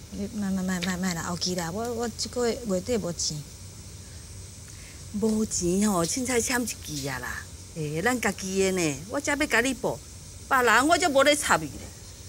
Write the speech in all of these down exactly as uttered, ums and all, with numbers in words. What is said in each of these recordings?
你卖卖卖卖卖啦，后期啦，我我即个月月底无钱。 无钱吼，凊彩签一支啊啦。诶，咱家己的呢，我才要甲你报，别人我才无咧插伊咧。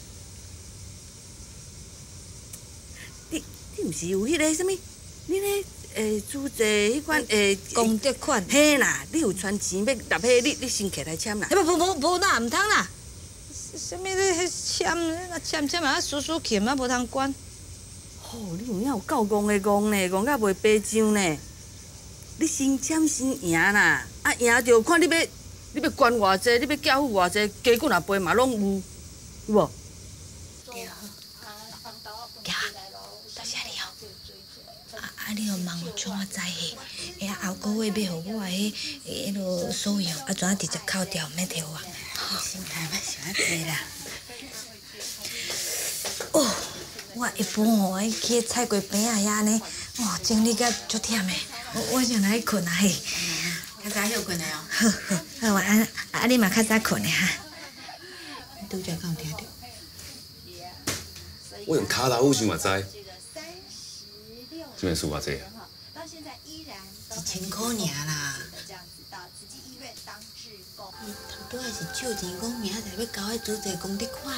你你毋是有迄个什物？你咧诶租者迄款诶功德款？ 嘿啦，你有存钱要纳迄，你你先起来签啦。 哎，无无无啦，毋通啦。什物咧？迄签那签签啊，输输欠啊，无通管。 哦，你有影有够戆的戆呢，戆甲袂白上呢。你先签先赢啦，啊赢着看你要你要捐偌济，你要缴付偌济，家骨若赔嘛拢有，有无？ 对啊，行，多谢你哦。啊啊，你互忙将我知去，哎呀，后个月要互我迄迄落所有啊，全直接扣掉，免摕我。 心态莫想啊济啦。 哦，我一般吼去菜龟边仔遐呢，哦，整理甲足忝的，我我想来困啊嘿。 较早休困的哦。 好好，好晚安。啊，你嘛较早困的哈。 你拄则敢有听着？ 我用骹头想嘛知。这边输偌济啊？ 一千块尔啦。伊头拄仔是借钱讲明仔载要交迄主债功德款。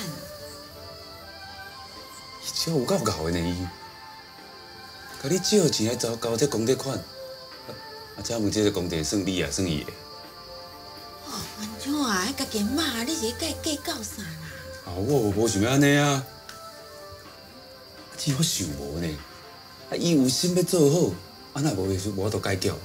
伊这有够厚的呢伊，甲你借钱来交交这功德款，啊啊！请问这个功德算你啊，算伊的？ 哦，安怎啊？迄家己骂你是甲伊计较啥啦？ 啊，我无想要安尼啊，只我想无呢。啊，伊有心要做好，啊那无无法度解决。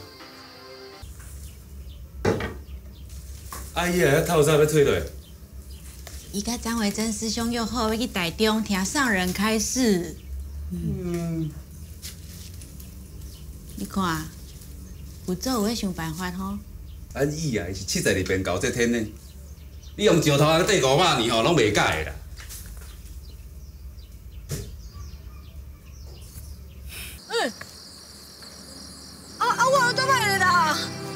阿姨啊，透早要退落。 伊甲张维珍师兄约好要去台中听上人开示。嗯。你看，有做有咧想办法吼。 啊伊啊，是七十二变九这天呢。你用石头啊缀五百年吼，拢袂改的啦。 嗯。啊啊！我倒歹咧啦。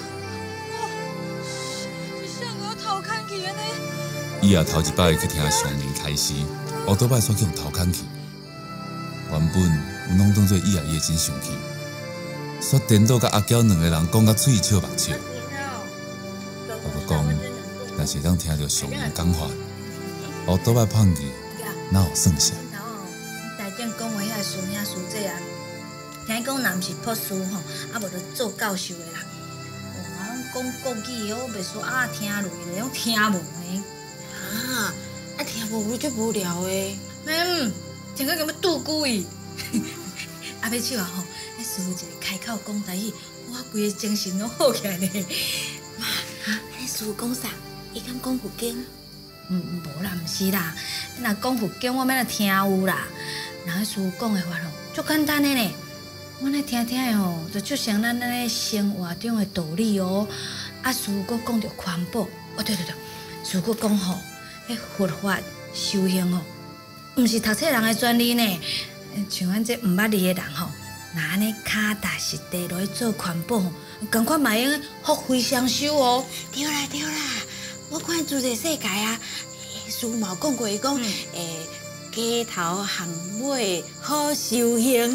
伊也头一摆去听上人开示，乌倒摆煞去用头砍去。原本有拢当做伊也伊的真生气，煞颠倒甲阿娇两个人讲甲嘴笑目笑。我就讲，若是当听到上人讲话，乌倒摆胖去，哪有算啥？ 台顶讲话遐师兄师姐啊，听讲若毋是博士吼，啊无就做教授的啦。哦，讲国语的，我袂说啊听落咧，拢听无呢。 啊，啊听无有足无聊的。 嗯，听讲咁要拄久伊。啊，要笑啊吼，迄师傅一个开口讲台语，我规个精神拢好起来咧。 妈，啊，你师傅讲啥？伊敢讲佛经？ 嗯，无啦，毋是啦。你若讲佛经，我免来听有啦。人迄师傅讲的话吼，足简单的呢。我来听听的吼，就就像咱咱咧生活中的道理哦。啊，师傅佫讲着环保，哦对对对，师傅佫讲吼。迄佛法修行吼，毋是读册人的专利呢。像咱这毋捌字的人吼，若安尼脚踏实地落去做环保吼，共款嘛用福慧双修哦。 对啦对啦，我看住这世界啊，师父嘛有讲过，伊讲诶，街头巷尾好修行。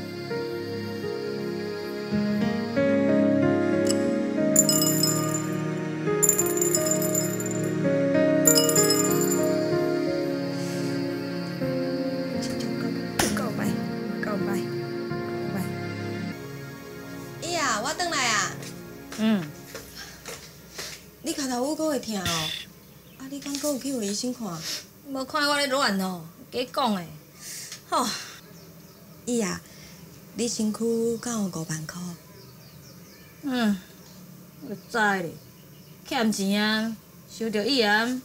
会疼哦，啊！你敢阁有去互医生看？ 无看我咧乱哦，假讲诶。吼， 伊啊，你身躯敢有五万块？ 嗯，我知咧，欠钱啊，收着医院。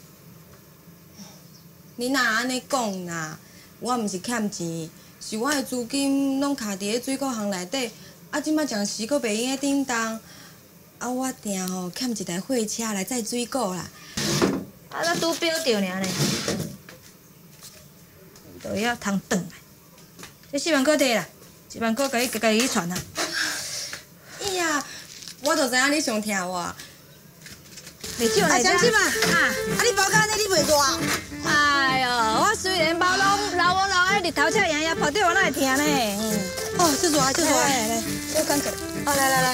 你哪安尼讲啦？我毋是欠钱，是我诶资金拢徛伫咧水果行内底，啊，即摆暂时阁袂用咧叮当。啊，我定吼欠一台货车来载水果啦。 啊，咱拄标着尔呢，就要通转来。这四万块摕啦，一万块家己家己去传啊。 哎呀，我就知影你上疼我。 袂少来啊，相信嘛，啊，啊你包干呢？你袂热？ 哎呦，我虽规个毛拢老我老爱日头赤洋洋跑对我哪会疼呢？嗯， 哦，这组啊，这组啊， 来来，我刚个， 哦，来来来，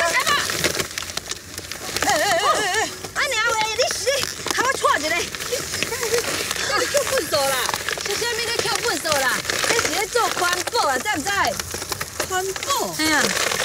哎哎哎哎哎，啊娘喂，你是喊我错一个， 叫你捡粪扫啦！ 是啥物咧捡粪扫啦？你是咧做环保啊，知唔知？ 环保？ 哎呀，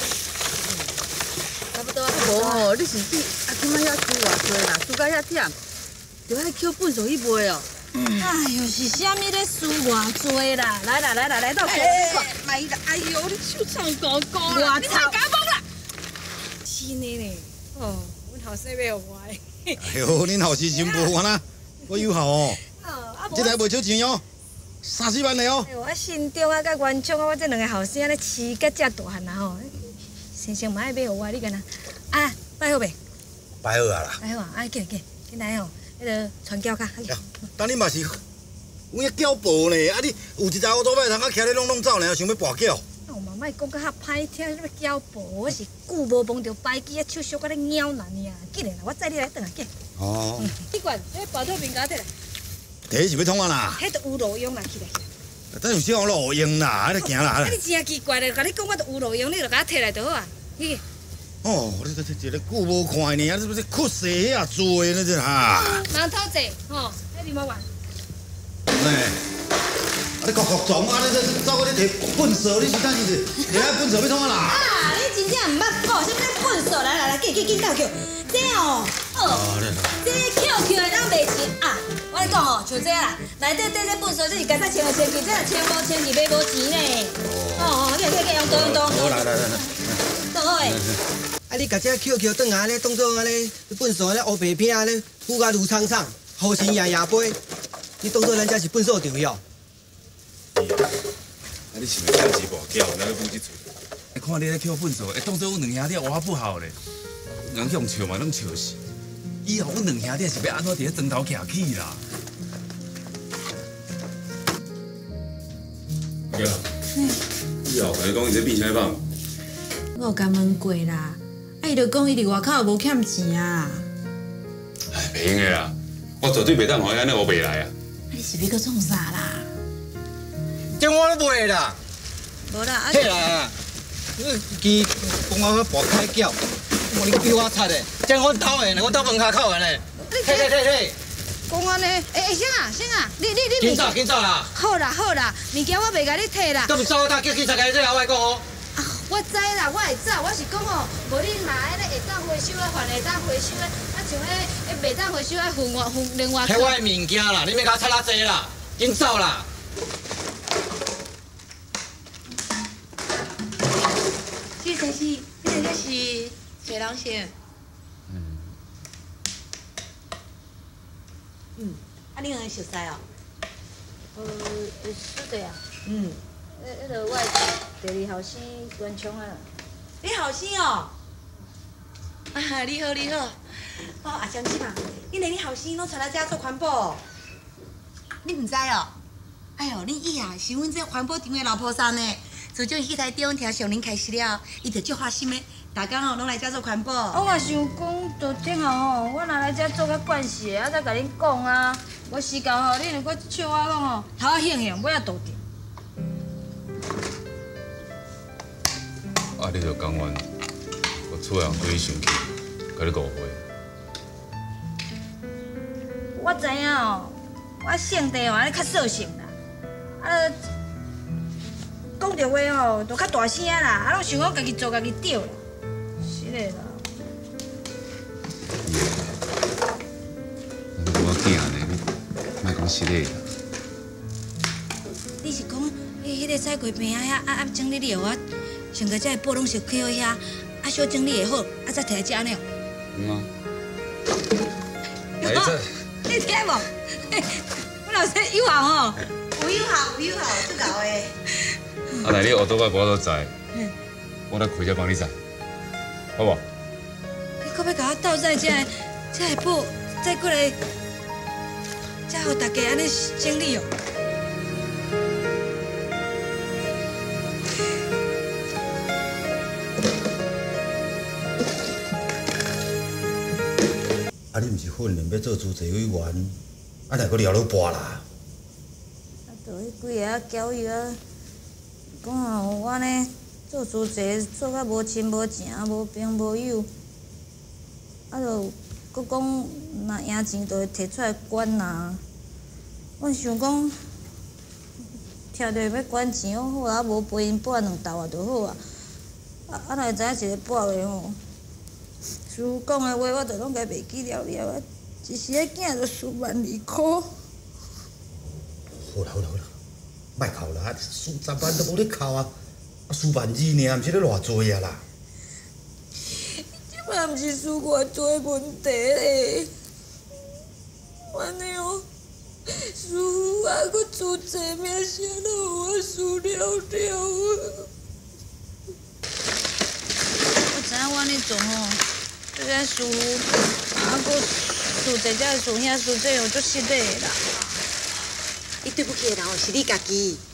差不多啊。 无吼，你是去啊？即摆遐输偌济啦，输到遐忝，就爱捡粪扫去卖哦。 哎呦，是啥物咧输偌济啦？来啦来啦，来到这哎，来啦！哎呦，你手臭高高啦！ 我操！ 假懵啦！ 真的呢，哦，阮后生要我的。 哎呦，恁后生真无烦啊！我有效哦， 哦，啊无。 这台袂少钱哦，三四万的哦。 哎呦，我心中啊，甲元冲啊，我这两个后生咧饲甲遮大汉啊吼，先生嘛爱买互我，你干呐？啊，摆好未？ 摆好啊啦。 摆好啊，啊，紧来紧，紧来吼，迄个传教卡。 等你嘛是，有遐脚步呢，啊你有一台乌托摆通啊，徛咧拢拢走呢，想要跋脚。 啊，我嘛莫讲甲遐歹听，什么脚步，我是久无摸着摆机啊，手小甲咧拗难尔。紧来啦，我载你来转来紧。 哦。 你管，迄保特瓶甲我摕来。 第一是要创啊啦。 迄都有路用啦，起来起来。 等有小路用啦，啊你行啦。 啊，你真奇怪咧，甲你讲我都有路用，你就甲我摕来就好啊。你。 哦，你这这一个久无看呢，啊你不是酷死遐做的呢这哈。 人头济，吼，迄二毛万。 哎，啊你国国总啊，你这走过你摕粪扫，你是当时是摕遐粪扫要创啊啦？ 啊，你真正毋捌讲，什么咧粪扫？来来来，紧紧紧倒叫。这哦，哦，这捡捡的咱卖钱啊！我跟你讲哦，像这啦，内底底这粪扫，这是家己千来千去，这若千无千去买无钱呢。哦哦，你来来用刀用刀。 好，来来来来。 倒好诶。 啊！你甲这捡捡转下咧，当做安尼粪扫咧，乌白片安尼，浮甲如苍苍，好心夜夜飞。你当做咱家是粪扫场哟？ 啊，你是咪趁钱跋筊，来去讲即嘴？看你咧捡粪扫，会当做阮两兄弟活不好咧，人向笑嘛，拢笑死。以后阮两兄弟是要安怎伫咧床头徛起啦？ 对啊。以后甲你讲，伊这变啥棒？ 我有甲问过啦，啊，伊就讲伊伫外口无欠钱啊。 哎，袂用的啦，我绝对袂当互伊安尼学袂来啊！ 你是要搁创啥啦？ 这我都卖啦， 无啦，啊， 嘿啦，你记讲我要跋开脚，我你比我贼嘞，这我兜的呢，我兜门口口的呢，嘿嘿嘿嘿， 讲安尼，诶诶，先啊先啊，你你你紧走紧走啦， 好啦好啦，物件我袂甲你摕啦。 都不走，他叫警察来这后来讲哦。 啊，我知啦，我会走，我是讲哦，无你若迄个会当回收的，还会当回收的，啊像迄迄袂当回收的分外分另外。 迄我的物件啦，你免甲我插那济啦，紧走啦。 这才是，这个是水人先。 嗯。 嗯，啊，你两个熟悉哦？ 呃，是的呀。 嗯。 迄迄个我第二后生元冲啊。 你后生哦？啊，你好你好。哦，阿相姊嘛，你连你后生拢带来遮做环保，你唔知哦？哎呦，你伊啊是阮这环保场的老婆桑呢。自从迄台中听上林开始了，伊就足花心的，大家吼拢来遮做环保。 我嘛想讲，就顶下吼，我若来遮做较惯势的，啊再甲恁讲啊。无时间吼，你若搁笑我讲吼，头仔兴兴，尾仔倒掉。 啊，你就讲完，我厝人对你生气，甲你误会。 我知影哦，我性地哦安尼较率性啦，啊，讲着话吼都较大声啦，啊，拢想讲家己做家己对啦，是的啦。 你我囝呢，莫讲实的啦。 你是讲，迄迄个菜龟边啊遐啊啊整理了我，想甲遮个布拢是去好遐，啊小整理会好，啊再摕来食安尼哦。 嗯啊。来这。 你听无？我老师有效吼，有有效有效，出够诶。 啊，来你学倒摆我都知，我来开车帮你载，好不？ 你可要甲我倒载遮个遮个布，再过来，再互大家安尼整理哦。 啊，你毋是训练要做主席委员，啊，来个聊了跋啦？ 几个啊交友啊，讲哦，我呢做事济做甲无亲无情，无朋无友，啊，就佮讲若赢钱就会摕出来管啦。我想讲，听着要管钱好好啊，无陪因跋两斗啊就好啊。啊啊，若知影一个跋个吼，师傅讲的话我就拢家袂记了了啊。一时个囝就输万二箍。 好啦好啦好啦，莫哭啦，输十万都无咧哭啊，啊输万二尔，毋是咧偌济啊啦。 即摆毋是输偌济问题咧，安尼哦，师傅啊，佮做济命啥都我输了了啊！我知影我安尼做吼，对个师傅，啊，佮做济只师兄师姐哦，足失礼啦。 你对不起的人哦是你家己。